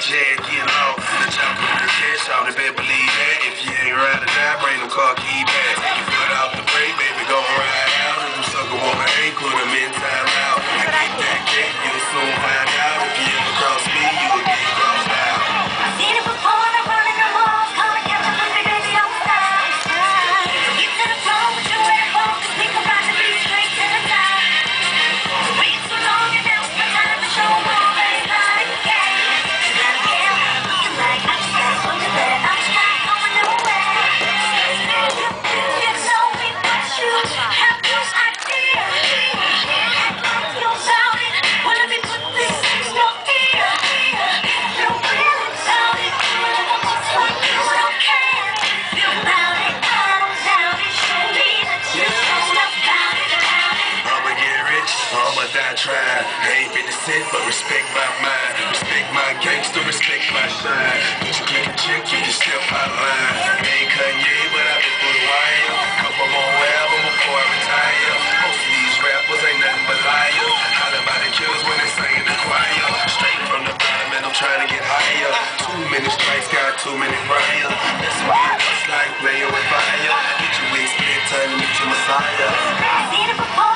jag, get off. The chopper with the cash out, they better believe that. If you ain't ride or die, bring them car key back. You foot out the brake, baby, go ride out. If you sucker wanna hang, put them in time out. I get that cake, you'll soon find out. If you ever cross me, you'll get crossed out. I've seen it before, I'm running the walls, calling catch up with me, baby, don't stop. Get to the floor with your red balls, we can ride the beat straight to the top. Wait too long and now it's my time to show all everybody. Looking like I'm stuck on the bed, I'm not going nowhere. You know me, but you have this idea. Act like you're about it, well let me put this in your ear. You're really about it, almost like you don't care. Feel about it, I don't doubt it, show me that you know about it. I'ma get rich, I'ma die trying. I ain't 50 cent, but respect my mind. Respect my gangster, respect my shine. Put your click a chick, you just step out of line. Ain't Kanye, but I've been through the wire. Couple more albums before I retire. Most of these rappers ain't nothing but liars. Holler about the killers when they sing in the choir. Straight from the bottom and I'm trying to get higher. Too many strikes, got too many prior. That's why it's like playing with fire. Get your wig split, turn to meet your messiah. I've seen it before.